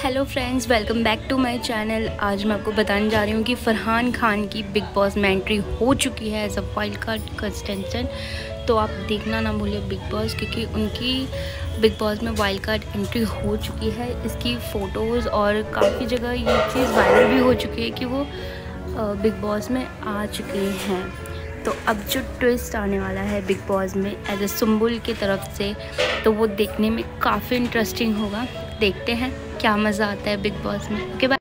Hello friends, welcome back to my channel. आज मैं आपको बताने जा रही हूँ कि फरहान खान की बिग बॉस में एंट्री हो चुकी है as a wild card contestant. तो आप देखना ना भूलिए बिग बॉस, क्योंकि उनकी बिग बॉस में वाइल्ड कार्ड एंट्री हो चुकी है। इसकी फ़ोटोज़ और काफ़ी जगह ये चीज़ वायरल भी हो चुकी है कि वो बिग बॉस में आ चुके हैं। तो अब जो ट्विस्ट आने वाला है बिग बॉस में एज ए सुम्बुल की तरफ से, तो वो देखने में काफ़ी इंटरेस्टिंग होगा। देखते हैं क्या मज़ा आता है बिग बॉस में। Okay bye.